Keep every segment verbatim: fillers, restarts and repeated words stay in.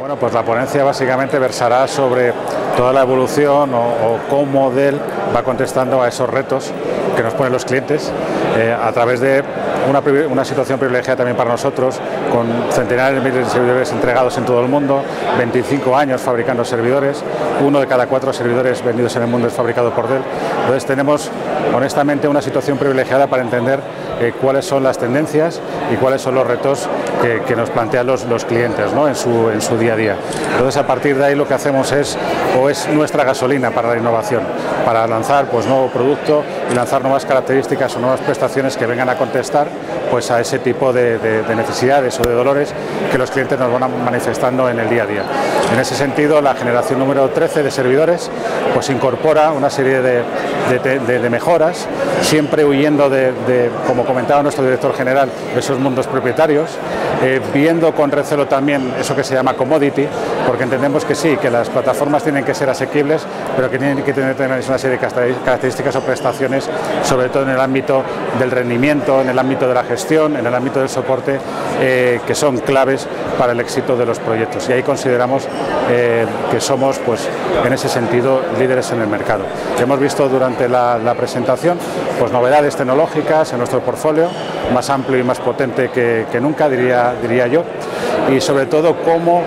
Bueno, pues la ponencia básicamente versará sobre toda la evolución o, o cómo Dell va contestando a esos retos que nos ponen los clientes eh, a través de una, una situación privilegiada también para nosotros, con centenares de miles de servidores entregados en todo el mundo, veinticinco años fabricando servidores, uno de cada cuatro servidores vendidos en el mundo es fabricado por Dell. Entonces tenemos honestamente una situación privilegiada para entender eh, cuáles son las tendencias y cuáles son los retos que, que nos plantean los, los clientes, ¿no? en, su, en su día a día. Entonces a partir de ahí lo que hacemos es, o es nuestra gasolina para la innovación, para lanzar pues nuevo producto y lanzar nuevas características o nuevas prestaciones que vengan a contestar pues a ese tipo de, de, de necesidades o de dolores que los clientes nos van manifestando en el día a día. En ese sentido, la generación número trece de servidores pues incorpora una serie de, de, de, de mejoras, siempre huyendo de, de, como comentaba nuestro director general, de esos mundos propietarios, eh, viendo con recelo también eso que se llama commodity, porque entendemos que sí, que las plataformas tienen que ser asequibles, pero que tienen que tener una serie de características o prestaciones, sobre todo en el ámbito del rendimiento, en el ámbito de la gestión, en el ámbito del soporte, eh, que son claves para el éxito de los proyectos. Y ahí consideramos eh, que somos, pues, en ese sentido, líderes en el mercado. Hemos visto durante la, la presentación pues, novedades tecnológicas en nuestro portfolio, más amplio y más potente que, que nunca, diría, diría yo, y sobre todo cómo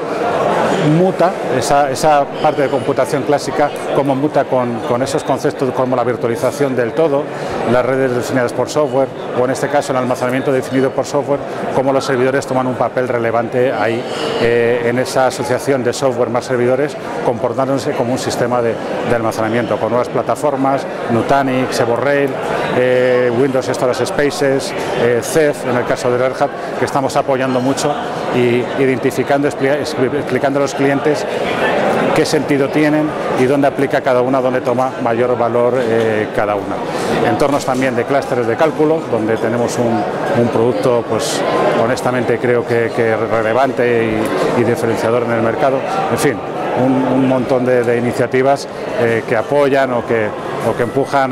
muta esa, esa parte de computación clásica, cómo muta con, con esos conceptos como la virtualización del todo, las redes definidas por software o en este caso el almacenamiento definido por software, cómo los servidores toman un papel relevante ahí eh, en esa asociación de software más servidores, comportándose como un sistema de, de almacenamiento con nuevas plataformas, Nutanix, Evo-Rail, eh, Windows Storage Spaces, eh, Ceph en el caso de Red Hat, que estamos apoyando mucho y identificando, explicando a los clientes qué sentido tienen y dónde aplica cada una, dónde toma mayor valor eh, cada una. Entornos también de clústeres de cálculo, donde tenemos un, un producto, pues honestamente creo que, que relevante y, y diferenciador en el mercado. En fin, un, un montón de, de iniciativas eh, que apoyan o que, o que empujan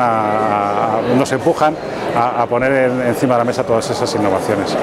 a, a, nos empujan a, a poner en, encima de la mesa todas esas innovaciones.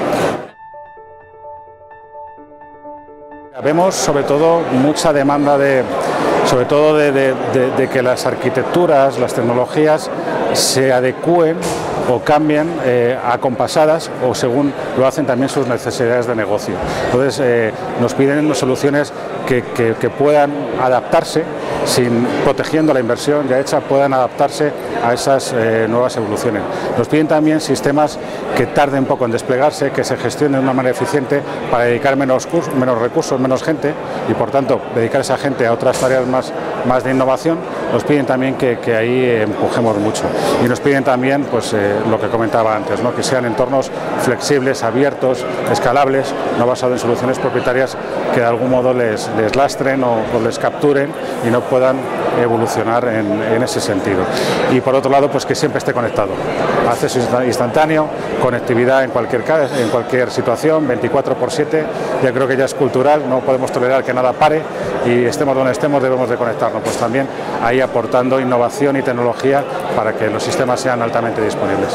Vemos sobre todo mucha demanda de, sobre todo de, de, de, de que las arquitecturas, las tecnologías se adecúen o cambien eh, acompasadas o según lo hacen también sus necesidades de negocio. Entonces eh, nos piden soluciones que, que, que puedan adaptarse, sin protegiendo la inversión ya hecha, puedan adaptarse a esas eh, nuevas evoluciones. Nos piden también sistemas que tarden un poco en desplegarse, que se gestionen de una manera eficiente para dedicar menos, cursos, menos recursos, menos gente y por tanto dedicar esa gente a otras tareas más, más de innovación. Nos piden también que, que ahí empujemos mucho y nos piden también pues, eh, lo que comentaba antes, ¿no? Que sean entornos flexibles, abiertos, escalables, no basados en soluciones propietarias que de algún modo les, les lastren o, o les capturen y no puedan evolucionar en, en ese sentido. Y por otro lado, pues que siempre esté conectado. Acceso instantáneo, conectividad en cualquier, en cualquier situación, veinticuatro por siete, ya creo que ya es cultural, no podemos tolerar que nada pare y estemos donde estemos debemos de conectarnos. Pues también ahí aportando innovación y tecnología para que los sistemas sean altamente disponibles.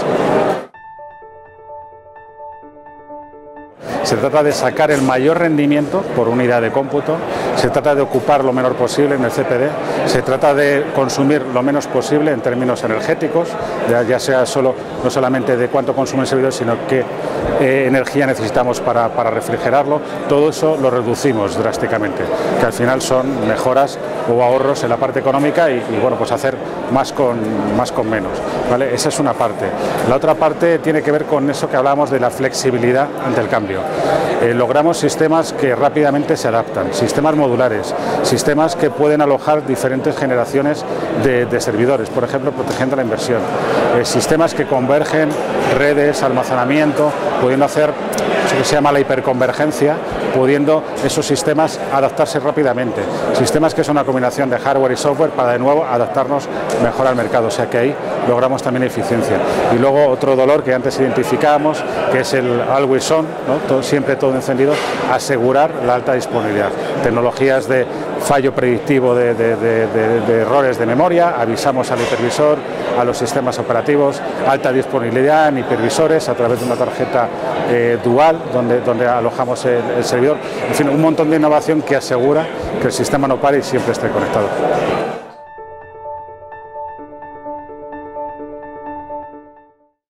Se trata de sacar el mayor rendimiento por unidad de cómputo, se trata de ocupar lo menor posible en el C P D, se trata de consumir lo menos posible en términos energéticos, ya, ya sea solo, no solamente de cuánto consume el servidor, sino qué eh, energía necesitamos para, para refrigerarlo. Todo eso lo reducimos drásticamente, que al final son mejoras o ahorros en la parte económica y, y bueno, pues hacer más con, más con menos, ¿vale? Esa es una parte. La otra parte tiene que ver con eso que hablábamos de la flexibilidad ante el cambio. Eh, logramos sistemas que rápidamente se adaptan, sistemas modulares, sistemas que pueden alojar diferentes generaciones de, de servidores, por ejemplo, protegiendo la inversión, eh, sistemas que convergen redes, almacenamiento, pudiendo hacer eso que se llama la hiperconvergencia, pudiendo esos sistemas adaptarse rápidamente, sistemas que son una combinación de hardware y software para de nuevo adaptarnos mejor al mercado, o sea que ahí logramos también eficiencia. Y luego otro dolor que antes identificábamos, que es el always on, ¿no? Todo, siempre todo encendido, asegurar la alta disponibilidad, tecnologías de fallo predictivo de, de, de, de, de errores de memoria, avisamos al hipervisor, a los sistemas operativos, alta disponibilidad en hipervisores a través de una tarjeta eh, dual donde, donde alojamos el, el servidor, en fin, un montón de innovación que asegura que el sistema no pare y siempre esté conectado.